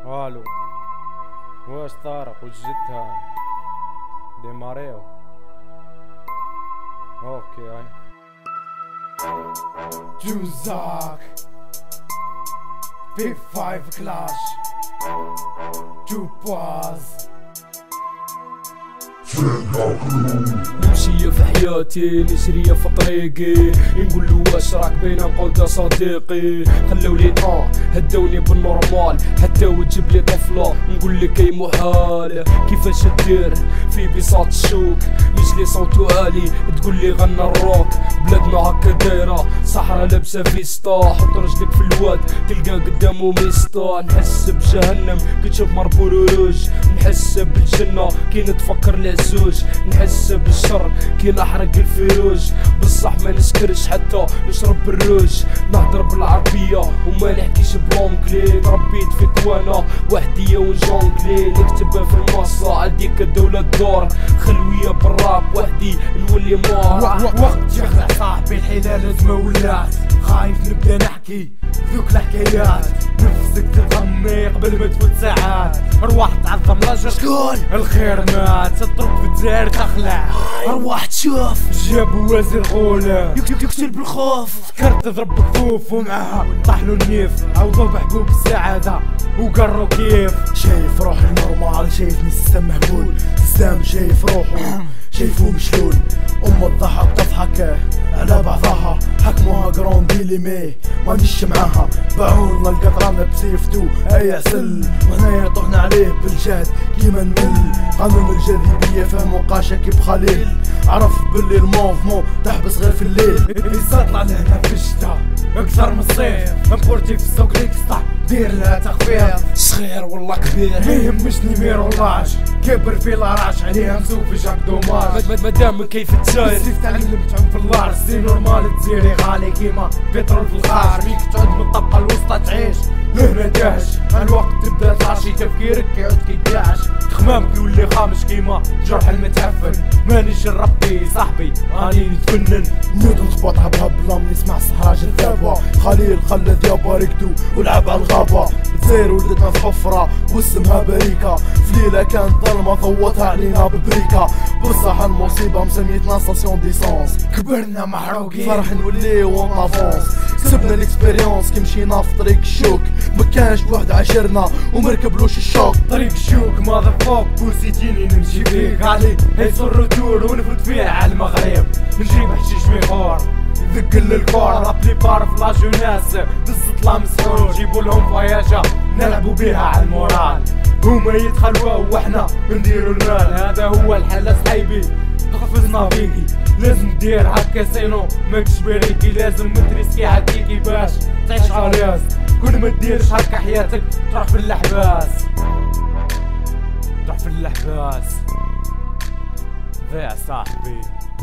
الو، واش طارق وجدتها ديماريو؟ اوكي هاي جوزاك في 5 كلاش تو باز نمشي في حياتي نجري في طريقي، نقول له واش راك بين نقول يا صديقي. خلولي هدوني بالنورمال حتى وتجيب لي طفله، نقول لك اي محال كيفاش دير في بساط الشوك. يجلي صوتو عالي تقول لي غنى الروك، بلادنا هكا دايره صحرا لابسه فيستا. حط رجلك في الواد تلقى قدامه ميستا. نحس بجهنم كي تشوف مربور روج، نحس بالجنه كي نتفكر العزوج، نحس بالشر كي نحرق الفروج. بصح ما نسكرش حتى نشرب بالروج، نهضر بالعربيه وما نحكيش بلونكلي. تربيت في كوانا وحديه ونجونكلي، نكتبها في المصا عنديك الدوله الدور. خلويه بالراب وحدي نولي مار. وقت يخلع صاحبي الحيله لازمه ولات، خايف نبدا نحكي ذوك الحكايات. نفسك تتغمي قبل ما تفوت ساعات، ارواح تعظم لاجل شكون الخير مات. تضرب في الدار تخلع ارواح تشوف، جابوا وزير غوله يقتل بالخوف. فكرت تضرب بكفوف ومعها طحنوا النيف، عوضوا بحبوب السعاده وقروا كيف. شايف روحي نورمال، شايفني سيستم مهبول، سيستم شايف روحه شايفو مشلول. الضحك تضحك على بعضها، حكموها جراندي ليمي مانيش معاها. باعونا القطران بسيفتو اي عسل، وهنايا طحنا عليه بالجهد كيما النل. قانون الجاذبية فهمو قاشا كي بخليل، عرف باللي الموفمون تحبس غير في الليل. يسطلع لهنا في الشتا اكثر من الصيف، نبورتي في السوق ليكستا دير لها تخفيض. صغير والله كبير ما يهمشني مير ولاش، كبر في لاراش عليها مسوفي جاك دوماج. مادام كيف تساير سيف تعلمتهم في اللار، سي نورمال تزيري غالي كيما بترول في الخارج. فيك تعود من الطبقة الوسطى تعيش هنا داهش، الوقت تبدا تعشي تفكيرك يعود كيداعش. خمامك يولي خامش كيما جرح المتعفن. مانيش ربي صاحبي راني نتفنن، نود نخبطها بهبلة نسمع الصحراء جذابة. خليل خلى ذيابة ركدو ولعب على الغابة، بتصير ولدتنا في حفرة واسمها بريكة. في ليلة كانت ظلمة ضوتها علينا ببريكة، بصح المصيبة مسميتنا ستاسيون ديسونس. كبرنا محروقين فرح نوليو اون افونس، كسبنا الاكسبيريونس كي مشينا في طريق الشوك. مكانش بوحد عاشرنا ومركبلوش الشوك. طريق الشوك ماذا فوق بوسيتيني نمشي فيك علي هيسو الروتور ونفوت فيه على المغرب. نجيب حشيش ميخور ذق للكور، رابلي بار في لا جوناس بالزطلة مسحور. جيبوا لهم فياجة نلعبوا بيها على المورال، هما يتخلوا وحنا نديروا المال. هذا هو الحل صحيبي قفزنا فيكي، لازم دير هكا سينو ماكش بريكي. لازم متريسكي هكيكي باش تعيش عرياس، كل ما ديرش هكا حياتك تروح في اللحباس. تروح في اللحباس ضيع صاحبي.